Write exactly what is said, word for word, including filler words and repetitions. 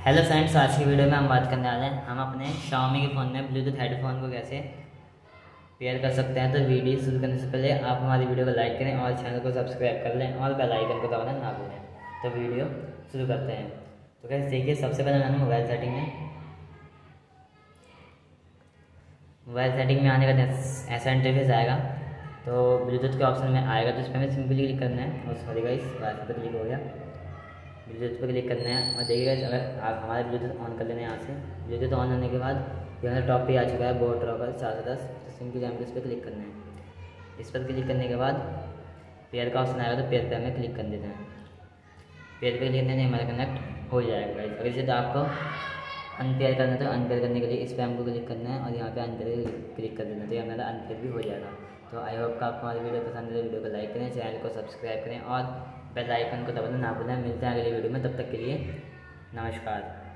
Hello friends, आज की video में हम बात करने वाले हैं हम अपने Xiaomi के फ़ोन में ब्लूटूथ हेडफोन को कैसे पेयर कर सकते हैं। तो वीडियो शुरू करने से पहले आप हमारी वीडियो को लाइक करें और चैनल को सब्सक्राइब कर लें और बेल आइकन को दबाना ना भूलें। तो वीडियो शुरू करते हैं। तो कैसे देखिए, सबसे पहले मैंने मोबाइल सेटिंग में मोबाइल सेटिंग में आने का ऐसा इंटरफेस आएगा। तो ब्लूटूथ के ऑप्शन में आएगा, तो इस पर हमें सिंपली क्लिक करना है और सॉरी गाइस, वाईफाई पर क्लिक हो गया। ब्लूटूथ पर क्लिक करना है और देखिएगा, अगर आप हमारे ब्लूटूथ ऑन कर लेना है यहाँ से। ब्लूटूथ ऑन होने के बाद यहाँ टॉप पे आ चुका है बोट रॉकर चार सौ दस, तो सिंपली हमें इस पर क्लिक करना है। इस पर क्लिक करने के बाद पेयर का ऑप्शन आएगा, तो पेयर पे हमें क्लिक कर देना है। पेयर पे क्लिक करने से हमारा कनेक्ट हो जाएगा। अगर इसे तो आपको अनपेयर करना है तो अनपेयर करने के लिए इस पर हमको क्लिक करना है और यहाँ पे अनपेयर क्लिक कर देना है, तो हमारा अनपेयर भी हो जाएगा। तो आई होप का आपको हमारी वीडियो पसंद है। वीडियो को लाइक करें, चैनल को सब्सक्राइब करें और बेल आइकन को दबाना ना भूलें। मिलते हैं अगली वीडियो में, तब तक के लिए नमस्कार।